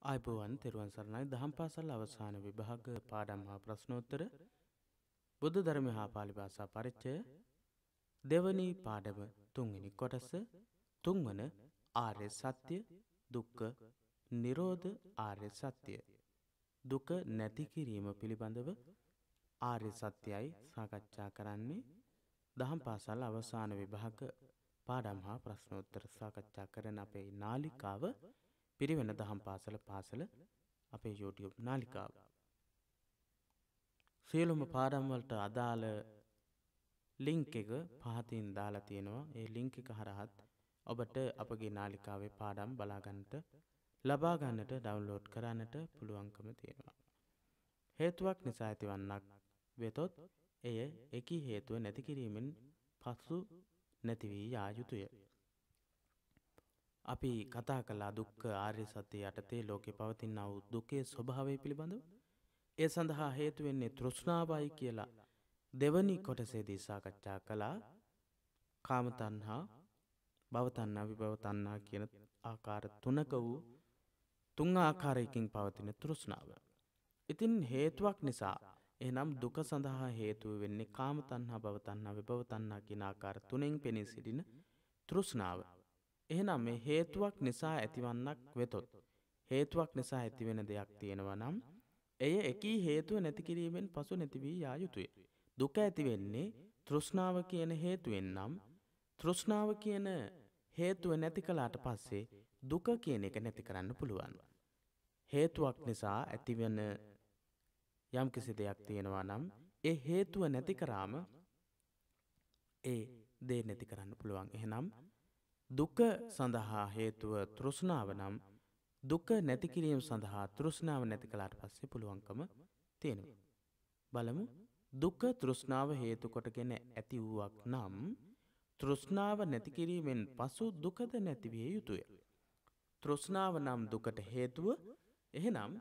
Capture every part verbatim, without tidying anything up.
ආයුබෝවන් තෙරුවන් සරණයි දහම් පාසල් අවසාන විභාග පාඩම් හා ප්‍රශ්නෝත්තර බුද්ධ ධර්ම හා පාලි භාෂා පරිච්ඡය දෙවනි පාඩම තුන්වෙනි කොටස තුන්වන ආර්ය සත්‍ය දුක්ඛ නිරෝධ ආර්ය සත්‍ය දුක නැති කිරීම පිළිබඳව ආර්ය සත්‍යයි සාකච්ඡා කරන්නේ දහම් පාසල් අවසාන විභාග පාඩම් හා ප්‍රශ්නෝත්තර සාකච්ඡා කරන අපේ නාලිකාව පිරිවෙන දහම් පාසල පාසල අපේ YouTube නාලිකාව. සියලුම පාඩම් වලට අදාළ ලින්ක් එක පහතින් දාලා තියෙනවා. ඒ ලින්ක් එක හරහත් ඔබට අපගේ නාලිකාවේ පාඩම් බලා ගන්නට, ලබා ගන්නට, ඩවුන්ලෝඩ් කරන්නට පුළුවන්කම තියෙනවා. හේතුවක් නිසා ඇතිවන්නක් වෙතොත් එය එකී හේතුව නැති කිරීමෙන් පසු නැති වී යා යුතුය. අපි කතා කළා දුක්ඛ ආර්ය සත්‍ය යටතේ ලෝකේ පවතිනා වූ දුකේ ස්වභාවය පිළිබඳව. ඒ සඳහා හේතු වෙන්නේ තෘෂ්ණාවයි කියලා දෙවනි කොටසේදී සාකච්ඡා කළා. කාම තණ්හා, භව තණ්හා, විභව තණ්හා කියන ආකාර තුනක වූ තුන් ආකාරයකින් පවතින තෘෂ්ණාව. ඉතින් හේතුවක් නිසා එහෙනම් දුක සඳහා හේතුව වෙන්නේ කාම තණ්හා, භව තණ්හා, විභව තණ්හා කියන ආකාර තුනෙන් පෙනී සිටින තෘෂ්ණාව. එහෙනම් මේ හේතුවක් නිසා ඇතිවන්නක් වෙතොත් හේතුවක් නිසා ඇතිවෙන දෙයක් තියෙනවා නම් එය එකී හේතුව නැති කිරීමෙන් පසු නැති වී යා යුතුය. දුක ඇති වෙන්නේ තෘෂ්ණාව කියන හේතුවෙන් නම් තෘෂ්ණාව කියන හේතුව නැති කළාට පස්සේ දුක කියන එක නැති කරන්න පුළුවන්. හේතුවක් නිසා ඇතිවෙන යම් කිසි දෙයක් තියෙනවා නම් ඒ හේතුව නැති කරාම ඒ දේ නැති කරන්න පුළුවන්. එහෙනම් දුක සඳහා හේතුව තෘෂ්ණාව නම් දුක නැති කිරීම සඳහා තෘෂ්ණාව නැති කළාට පස්සේ පුළුවන්කම තියෙනවා. බලමු. දුක තෘෂ්ණාව හේතු කොටගෙන ඇති වූවක් නම් තෘෂ්ණාව නැති කිරීමෙන් පසු දුකද නැති විය යුතුය. තෘෂ්ණාව නම් දුකට හේතුව. එහෙනම්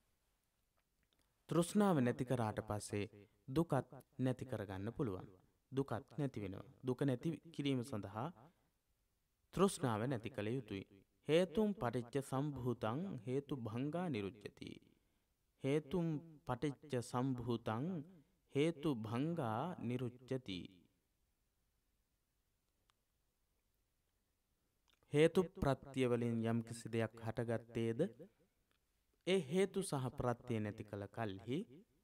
තෘෂ්ණාව නැති කරාට පස්සේ දුකත් නැති කරගන්න පුළුවන්. දුකත් නැති වෙනවා. දුක නැති කිරීම සඳහා තෘෂ්ණාව නැති කළ යුතුයි. හේතුම් පටිච්ච සම්භූතං හේතු භංගා නිරුච්ඡති. හේතුම් පටිච්ච සම්භූතං හේතු භංගා නිරුච්ඡති. හේතු ප්‍රත්‍ය වලින් යම් කිසි දෙයක් හටගත්තේද ඒ හේතු සහ ප්‍රත්‍ය නැති කළ කල්හි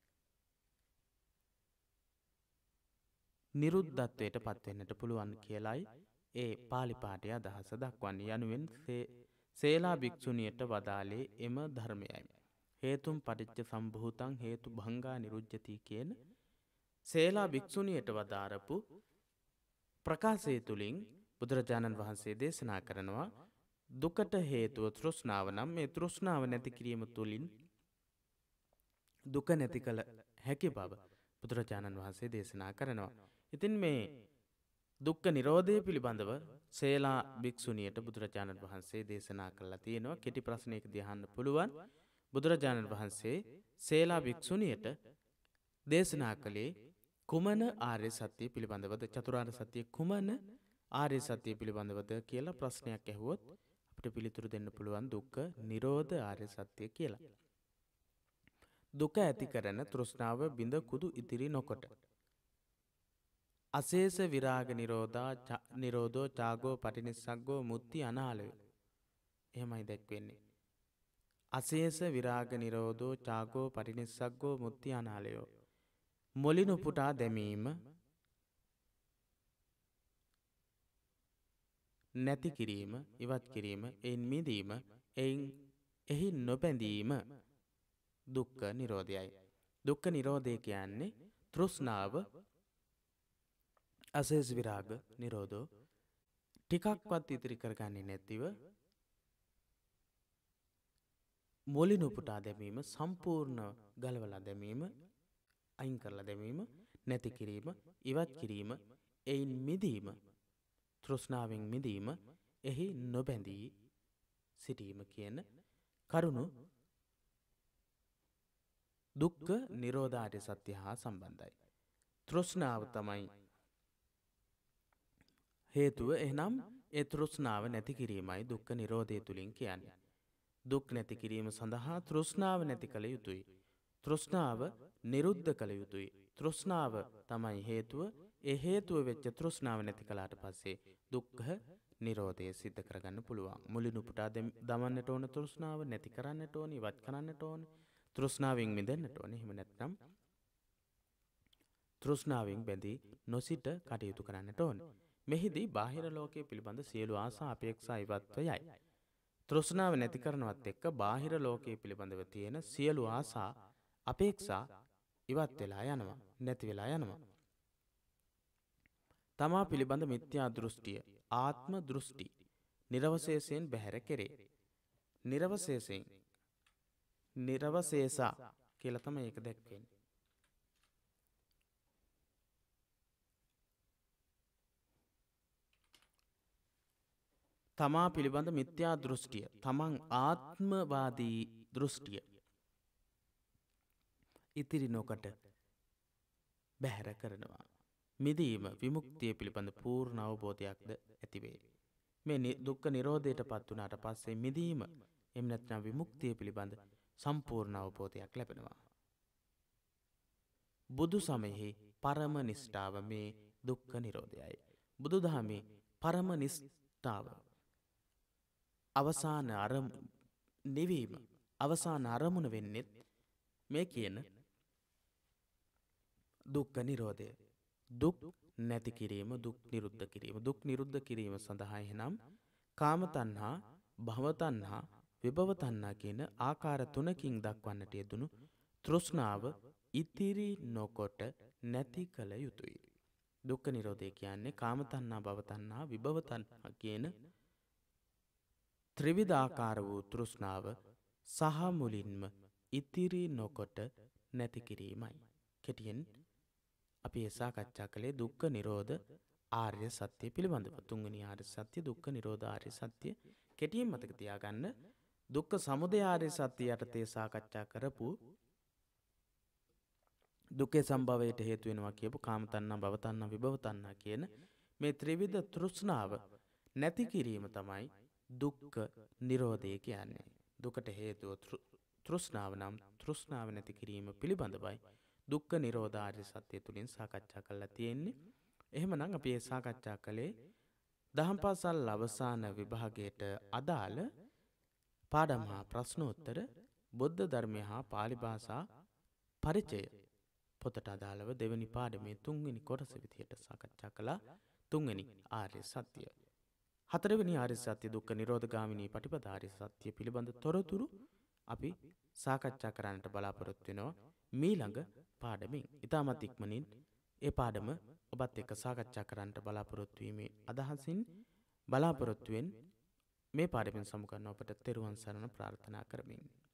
නිරුද්ධත්වයට පත් වෙන්නට පුළුවන් කියලයි ඒ පාලි පාඨය අදහස දක්වන්නේ. යනුවෙන් සේලා භික්ෂුණියට වදාළේ එම ධර්මයයි. හේතුම් පටිච්ච සම්භූතං හේතු භංගා නිරුද්ධති කියන සේලා භික්ෂුණියට වදාරපු ප්‍රකාශය තුලින් බුදුරජාණන් වහන්සේ දේශනා කරනවා දුකට හේතුව තෘෂ්ණාව නම් මේ තෘෂ්ණාව නැති කිරීම තුලින් දුක නැති කළ හැකි බව බුදුරජාණන් වහන්සේ දේශනා කරනවා. ඉතින් මේ දුක්ඛ නිරෝධය පිළිබඳව සේලා භික්ෂුණියට බුදුරජාණන් වහන්සේ දේශනා කළා තියෙනවා. කෙටි ප්‍රශ්නයකදී අහන්න පුළුවන්. බුදුරජාණන් වහන්සේ සේලා භික්ෂුණියට දේශනා කළේ කුමන ආර්ය සත්‍ය පිළිබඳවද? චතුරාර්ය සත්‍ය කුමන ආර්ය සත්‍ය පිළිබඳවද කියලා ප්‍රශ්නයක් ඇහුවොත් අපිට පිළිතුරු දෙන්න පුළුවන් දුක්ඛ නිරෝධ ආර්ය සත්‍ය කියලා. දුක ඇති කරන තෘෂ්ණාව බිඳ කුදු ඉතිරි නොකොට අශේෂ විරාග නිරෝධා නිරෝධෝ චාගෝ පටිනිස්සග්ගෝ මුත්‍ති අනාලය. එහෙමයි දැක්වෙන්නේ. අශේෂ විරාග නිරෝධෝ චාගෝ පටිනිස්සග්ගෝ මුත්‍ති අනාලයෝ. මොලිනු පුටා දැමීම නැති කිරීම, ඉවත් කිරීම, එයින් මිදීම, එයින් එහි නොබැඳීම දුක්ඛ නිරෝධයයි. දුක්ඛ නිරෝධය කියන්නේ තෘෂ්ණාව අශේෂ විරාග නිරෝධෝ ටිකක්වත් ඉතිරි කරගන්නේ නැතිව මොලිනු පුටා දැමීම, සම්පූර්ණ ගලවලා දැමීම, අයින් කරලා දැමීම, නැති කිරීම, ඉවත් කිරීම, එයින් මිදීම, තෘෂ්ණාවෙන් මිදීම, එහි නොබැඳී සිටීම කියන කරුණු දුක්ඛ නිරෝධ ආර්ය සත්‍ය හා සම්බන්ධයි. තෘෂ්ණාව තමයි හේතුව. එහෙනම් ඒ තෘෂ්ණාව නැති කිරීමයි දුක්ඛ නිරෝධය තුලින් කියන්නේ. දුක් නැති කිරීම සඳහා තෘෂ්ණාව නැති කළ යුතුයි. තෘෂ්ණාව නිරුද්ධ කළ යුතුයි. තෘෂ්ණාව තමයි හේතුව. ඒ හේතුව වෙච්ච තෘෂ්ණාව නැති කළාට පස්සේ දුක්ඛ නිරෝධය සිද්ධ කරගන්න පුළුවන්. මුලින් උපුටා දමන්නට ඕන තෘෂ්ණාව නැති කරන්නට ඕන, ඉවත් කරන්නට ඕන. තෘෂ්ණාවෙන් මිදෙන්නට ඕන. එහෙම නැත්නම් තෘෂ්ණාවෙන් බැඳී නොසිට කටයුතු කරන්නට ඕන. මෙහිදී බාහිර ලෝකයේ පිළිබඳ සියලු ආසා අපේක්ෂා ඉවත්ව යයි. තෘෂ්ණාව නැති කරනවත් එක්ක බාහිර ලෝකයේ පිළිබඳව තියෙන සියලු ආසා අපේක්ෂා ඉවත් වෙලා යනවා, නැති වෙලා යනවා. තමා පිළිබඳ මිත්‍යා දෘෂ්ටිය, ආත්ම දෘෂ්ටි නිරවශේෂයෙන් බැහැර කෙරේ. නිරවශේෂයෙන් නිරවශේෂා කියලා තමයි ඒක දැක්වෙන්නේ. තමා පිළිබඳ මිත්‍යා දෘෂ්ටිය, තමන් ආත්මවාදී දෘෂ්ටිය ඉතිරි නොකොට බැහැර කරනවා. මිදීම විමුක්තිය පිළිබඳ පූර්ණ අවබෝධයක්ද ඇතිවේ. මේ දුක්ඛ නිරෝධයට පත් වුණාට පස්සේ මිදීම එම් නැත්නම් විමුක්තිය පිළිබඳ සම්පූර්ණ අවබෝධයක් ලැබෙනවා. බුදු සමයෙහි පරම නිෂ්ඨාව මේ දුක්ඛ නිරෝධයයි. බුදු දහමේ පරම නිෂ්ඨාව අවසාන අරම නිවීම අවසාන අරමුණ වෙන්නේ මේ කියන දුක්ඛ නිරෝධය. දුක් නැති කිරීම, දුක් නිරුද්ධ කිරීම. දුක් නිරුද්ධ කිරීම සඳහා එහෙනම් කාම තණ්හා, භව තණ්හා, විභව තණ්හා කියන ආකාර තුනකින් දක්වන්නට යෙදුණු තෘෂ්ණාව ඉතිරි නොකොට නැති කළ යුතුය. දුක්ඛ නිරෝධය කියන්නේ කාම තණ්හා, භව තණ්හා, විභව තණ්හා කියන ත්‍රිවිධ ආකාර වූ තෘෂ්ණාව සහ මුලින්ම ඉතිරි නොකොට නැති කිරීමයි. කෙටියෙන් අපි සාකච්ඡා කළේ දුක්ඛ නිරෝධ ආර්ය සත්‍ය පිළිබඳව. තුන්වෙනි ආර්ය සත්‍ය දුක්ඛ නිරෝධ ආර්ය සත්‍ය. කෙටියෙන් මතක තියාගන්න, දුක්ඛ සමුදය ආර්ය සත්‍ය යටතේ සාකච්ඡා කරපු දුක්ඛේ සම්භවයට හේතු වෙනවා කියපු කාම තණ්හා, භව තණ්හා, විභව තණ්හා කියන මේ ත්‍රිවිධ තෘෂ්ණාව නැති කිරීම තමයි දුක්ඛ නිරෝධය කියන්නේ. දුකට හේතුව තෘෂ්ණාව නම් තෘෂ්ණාව නැති කිරීම පිළිබඳවයි දුක්ඛ නිරෝධ ආර්ය සත්‍ය තුලින් සාකච්ඡා කරලා තියෙන්නේ. එහෙමනම් අපි මේ සාකච්ඡා කළේ දහම් පාසල් අවසාන විභාගයට අදාළ පාඩම් හා ප්‍රශ්නෝත්තර, බුද්ධ ධර්මය හා පාලි භාෂා පරිචය පොතට අදාළව දෙවෙනි පාඩමේ තුන්වෙනි කොටස විදිහට සාකච්ඡා කළා. තුන්වෙනි ආර්ය සත්‍ය. හතරවෙනි ආර්ය සත්‍ය දුක්ඛ නිරෝධ ගාමිනී පටිපදා ආර්ය සත්‍ය පිළිබඳ තොරතුරු අපි සාකච්ඡා කරන්නට බලාපොරොත්තු වෙනවා මීළඟ පාඩමින්. ඉතාමත් ඉක්මනින් ඒ පාඩම ඔබත් එක්ක සාකච්ඡා කරන්නට බලාපොරොත්තු වීමේ අදහසින් බලාපොරොත්තුවෙන් මේ පාඩමින් සමු කරන ඔබට තෙරුවන් සරණ ප්‍රාර්ථනා කරමින්